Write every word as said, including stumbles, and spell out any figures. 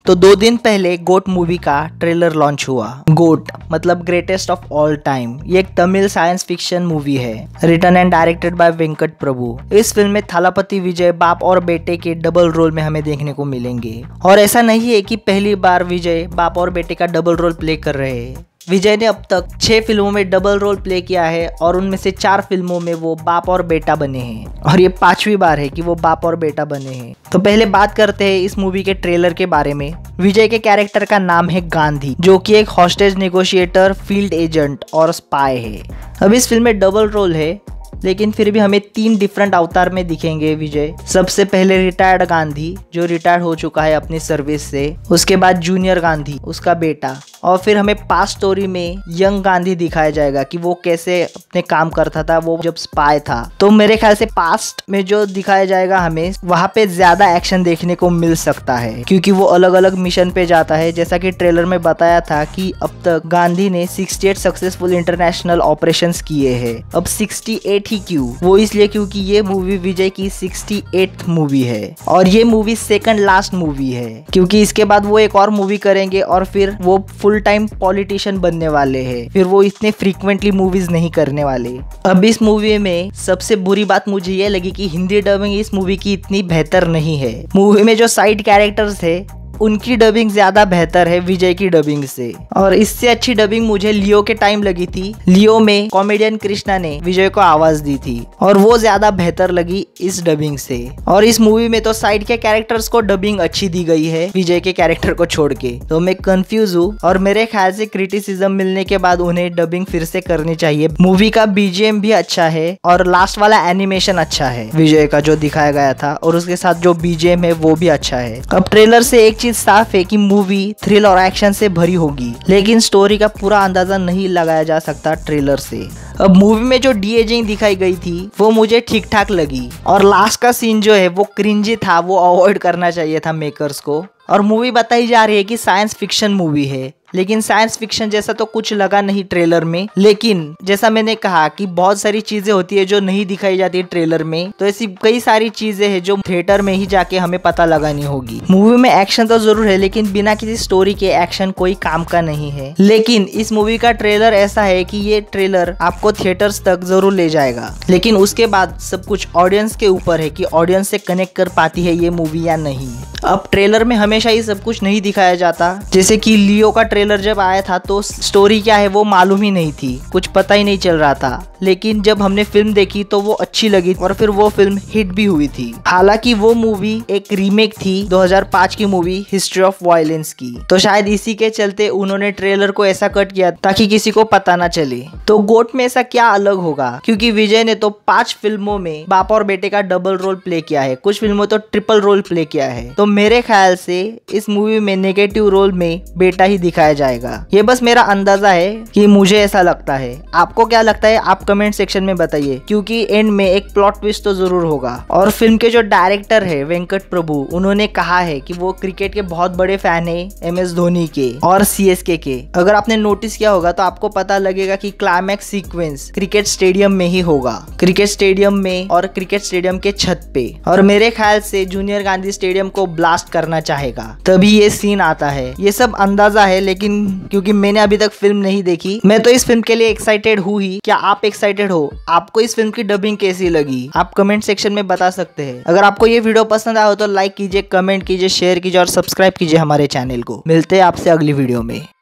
तो दो दिन पहले गोट मूवी का ट्रेलर लॉन्च हुआ। गोट मतलब ग्रेटेस्ट ऑफ ऑल टाइम, ये एक तमिल साइंस फिक्शन मूवी है, written and directed by Venkat Prabhu. इस फिल्म में थालापति विजय बाप और बेटे के डबल रोल में हमें देखने को मिलेंगे। और ऐसा नहीं है कि पहली बार विजय बाप और बेटे का डबल रोल प्ले कर रहे हैं। विजय ने अब तक छह फिल्मों में डबल रोल प्ले किया है और उनमें से चार फिल्मों में वो बाप और बेटा बने हैं और ये पांचवी बार है कि वो बाप और बेटा बने हैं। तो पहले बात करते हैं इस मूवी के ट्रेलर के बारे में। विजय के कैरेक्टर का नाम है गांधी, जो कि एक हॉस्टेज नेगोशिएटर, फील्ड एजेंट और स्पाई है। अब इस फिल्म में डबल रोल है, लेकिन फिर भी हमें तीन डिफरेंट अवतार में दिखेंगे विजय। सबसे पहले रिटायर्ड गांधी, जो रिटायर्ड हो चुका है अपनी सर्विस से। उसके बाद जूनियर गांधी, उसका बेटा। और फिर हमें पास्ट स्टोरी में यंग गांधी दिखाया जाएगा कि वो कैसे अपने काम करता था, वो जब स्पाई था। तो मेरे ख्याल से पास्ट में जो दिखाया जाएगा हमें वहाँ पे ज्यादा एक्शन देखने को मिल सकता है, क्योंकि वो अलग अलग मिशन पे जाता है। जैसा कि ट्रेलर में बताया था कि अब तक गांधी ने अड़सठ सक्सेसफुल इंटरनेशनल ऑपरेशंस किए हैं। अब अड़सठ ही क्यों? वो इसलिए क्योंकि ये मूवी विजय की अड़सठवीं मूवी है और ये मूवी सेकंड लास्ट मूवी है, क्योंकि इसके बाद वो एक और मूवी करेंगे और फिर वो फुल टाइम पॉलिटिशियन बनने वाले हैं। फिर वो इतने फ्रीक्वेंटली मूवीज नहीं करने वाले। अब इस मूवी में सबसे बुरी बात मुझे ये लगी कि हिंदी डबिंग इस मूवी की इतनी बेहतर नहीं है। मूवी में जो साइड कैरेक्टर्स है उनकी डबिंग ज्यादा बेहतर है विजय की डबिंग से, और इससे अच्छी डबिंग मुझे लियो के टाइम लगी थी। लियो में कॉमेडियन कृष्णा ने विजय को आवाज दी थी और वो ज्यादा बेहतर लगी इस डबिंग से। और इस मूवी में तो साइड के कैरेक्टर्स को डबिंग अच्छी दी गई है विजय के कैरेक्टर को छोड़ के। तो मैं कंफ्यूज हूँ और मेरे ख्याल से क्रिटिसिज्म मिलने के बाद उन्हें डबिंग फिर से करनी चाहिए। मूवी का बीजीएम भी अच्छा है और लास्ट वाला एनिमेशन अच्छा है विजय का जो दिखाया गया था, और उसके साथ जो बीजीएम है वो भी अच्छा है। अब ट्रेलर से एक साफ है कि मूवी थ्रिल और एक्शन से भरी होगी, लेकिन स्टोरी का पूरा अंदाजा नहीं लगाया जा सकता ट्रेलर से। अब मूवी में जो डी एजिंग दिखाई गई थी वो मुझे ठीक ठाक लगी, और लास्ट का सीन जो है वो क्रिंजी था, वो अवॉइड करना चाहिए था मेकर्स को। और मूवी बताई जा रही है कि साइंस फिक्शन मूवी है, लेकिन साइंस फिक्शन जैसा तो कुछ लगा नहीं ट्रेलर में। लेकिन जैसा मैंने कहा कि बहुत सारी चीजें होती है जो नहीं दिखाई जाती ट्रेलर में, तो ऐसी कई सारी चीजें हैं जो थिएटर में ही जाके हमें पता लगानी होगी। मूवी में एक्शन तो जरूर है, लेकिन बिना किसी स्टोरी के एक्शन कोई काम का नहीं है। लेकिन इस मूवी का ट्रेलर ऐसा है कि ये ट्रेलर आपको थिएटर्स तक जरूर ले जाएगा, लेकिन उसके बाद सब कुछ ऑडियंस के ऊपर है कि ऑडियंस से कनेक्ट कर पाती है ये मूवी या नहीं। अब ट्रेलर में हमेशा ही सब कुछ नहीं दिखाया जाता। जैसे कि लियो का ट्रेलर जब आया था तो स्टोरी क्या है वो मालूम ही नहीं थी, कुछ पता ही नहीं चल रहा था। लेकिन जब हमने फिल्म देखी तो वो अच्छी लगी और फिर वो फिल्म हिट भी हुई थी। हालांकि वो मूवी एक रीमेक थी दो हज़ार पाँच की मूवी हिस्ट्री ऑफ वायलेंस की, तो शायद इसी के चलते उन्होंने ट्रेलर को ऐसा कट किया ताकि किसी को पता ना चले। तो गोट में ऐसा क्या अलग होगा, क्योंकि विजय ने तो पांच फिल्मों में बाप और बेटे का डबल रोल प्ले किया है, कुछ फिल्मों तो ट्रिपल रोल प्ले किया है। तो मेरे ख्याल से इस मूवी में नेगेटिव रोल में बेटा ही दिखाया जाएगा। ये बस मेरा अंदाजा है कि मुझे ऐसा लगता है। आपको क्या लगता है आप कमेंट सेक्शन में बताइए, क्योंकि एंड में एक प्लॉट ट्विस्ट तो जरूर होगा। और फिल्म के जो डायरेक्टर है वेंकट प्रभु, उन्होंने कहा है कि वो क्रिकेट के बहुत बड़े फैन है एम एस धोनी के और सी एस के के। अगर आपने नोटिस किया होगा तो आपको पता लगेगा कि क्लाइमैक्स सीक्वेंस क्रिकेट स्टेडियम में ही होगा, क्रिकेट स्टेडियम में और क्रिकेट स्टेडियम के छत पे। और मेरे ख्याल से जूनियर गांधी स्टेडियम को ब्लास्ट करना चाहेगा, तभी ये सीन आता है। ये सब अंदाजा है, लेकिन क्योंकि मैंने अभी तक फिल्म नहीं देखी, मैं तो इस फिल्म के लिए एक्साइटेड हूँ ही। क्या आप एक्साइटेड हो? आपको इस फिल्म की डबिंग कैसी लगी? आप कमेंट सेक्शन में बता सकते हैं। अगर आपको ये वीडियो पसंद आया हो तो लाइक कीजिए, कमेंट कीजिए, शेयर कीजिए और सब्सक्राइब कीजिए हमारे चैनल को। मिलते हैं आपसे अगली वीडियो में।